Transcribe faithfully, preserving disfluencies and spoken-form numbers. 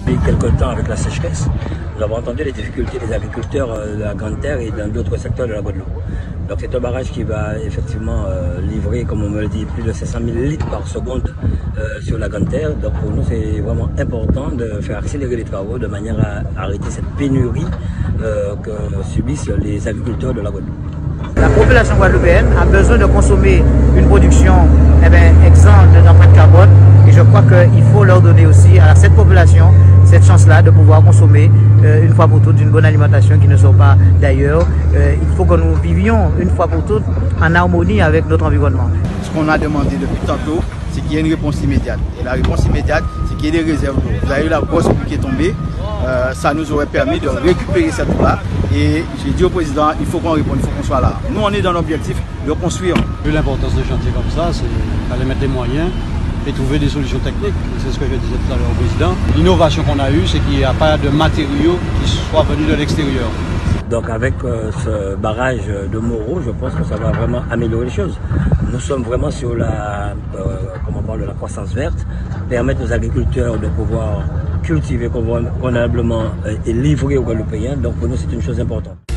Depuis quelque temps, avec la sécheresse, nous avons entendu les difficultés des agriculteurs de la Grande Terre et dans d'autres secteurs de la Guadeloupe. Donc c'est un barrage qui va effectivement euh, livrer, comme on me le dit, plus de cinq cent mille litres par seconde euh, sur la Grande Terre. Donc pour nous, c'est vraiment important de faire accélérer les travaux de manière à arrêter cette pénurie euh, que subissent les agriculteurs de la Guadeloupe. La population guadeloupéenne a besoin de consommer une production eh bien, exempte d'empreinte carbone et je crois qu'il faut leur donner aussi à cette population cette chance-là de pouvoir consommer euh, une fois pour toutes une bonne alimentation qui ne sort pas d'ailleurs. Euh, il faut que nous vivions une fois pour toutes en harmonie avec notre environnement. Ce qu'on a demandé depuis tantôt, c'est qu'il y ait une réponse immédiate. Et la réponse immédiate, c'est qu'il y ait des réserves d'eau. Vous avez eu la grosse pluie qui est tombée, euh, ça nous aurait permis de récupérer cette eau-là. Et j'ai dit au président, il faut qu'on réponde, il faut qu'on soit là. Nous, on est dans l'objectif de construire. L'importance de chantiers comme ça, c'est d'aller mettre des moyens et trouver des solutions techniques. C'est ce que je disais tout à l'heure au président. L'innovation qu'on a eue, c'est qu'il n'y a pas de matériaux qui soient venus de l'extérieur. Donc avec euh, ce barrage de Moreau, je pense que ça va vraiment améliorer les choses. Nous sommes vraiment sur la, euh, comment on parle, de la croissance verte, permettre aux agriculteurs de pouvoir cultiver convenablement et livrer aux Guadeloupéens. Donc pour nous, c'est une chose importante.